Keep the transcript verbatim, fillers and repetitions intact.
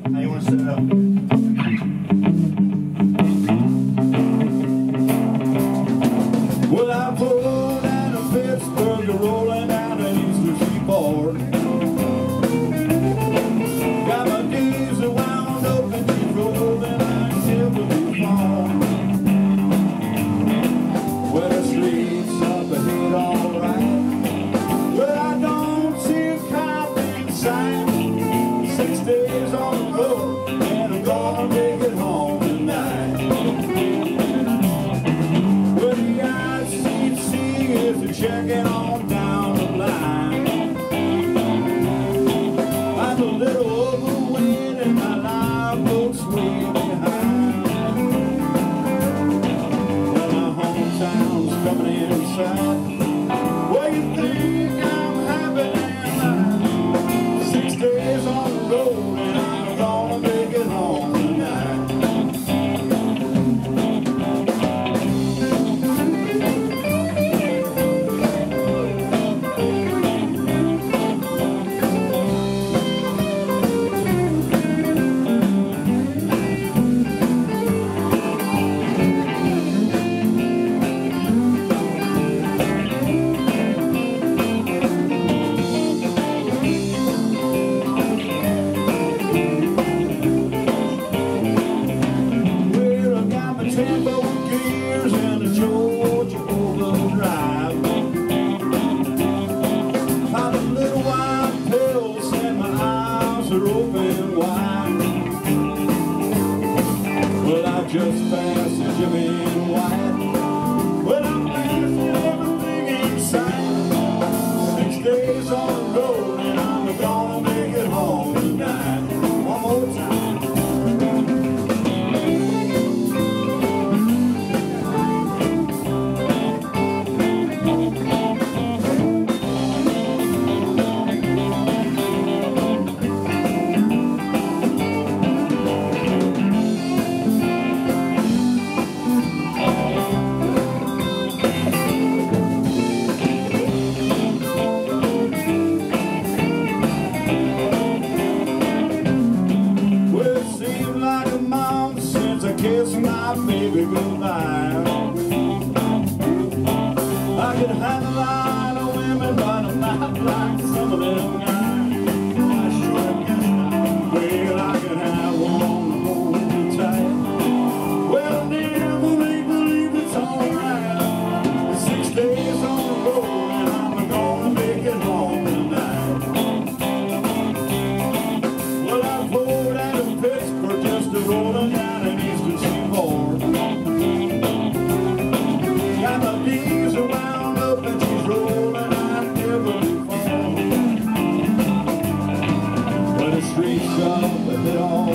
How you want to set it up? Well, I pulled down to Pittsburgh, you're rolling down the eastern seaboard. Got my diesel wound up and she's rolling, I ain't never before. Well, the streets up ahead alright, but I don't see a cop in sight. Six days on the road, and I'm gonna make it home tonight. Well, the I C C is checking on down the line. I'm a little overweight and my lifeboat's way behind. Well, my hometown's coming inside. Well, you think I'm happy now? Six days on the road and I'm gonna make it home tonight. Tempo gears and a Georgia overdrive. Found a little wine pills and my eyes are open wide. Well, I just passed the Jimmy White. Well, I'm passing everything in sight. Six days on the road and I'm gonna make it home tonight. One more time. Kiss my baby goodbye. I could have a lot of women, but I'm not like some of them guys. I sure guess not. Well, I could have one to hold me tight. Well, never make believe it's alright. Six days on the road and I'm gonna make it home tonight. Well, I pulled out of Pittsburgh just to roll down an eastern seaboard. Got my knees wound up and she's rolling out never before. But the streets up a bit all